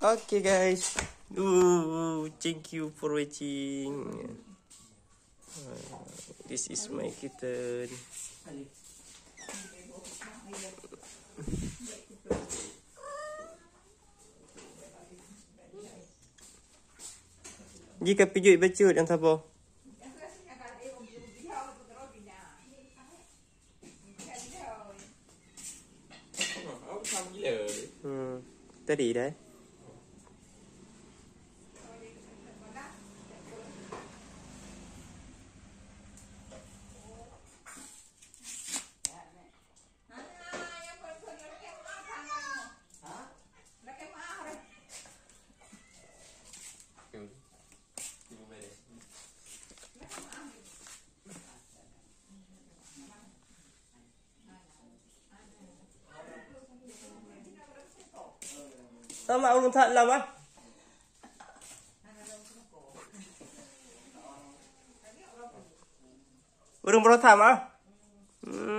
Okay guys. Thank you for watching. This is my kitten. Jika pijut bacut yang sabar. Tadi dah. Tao mau thật lắm á. Burung berotam ah.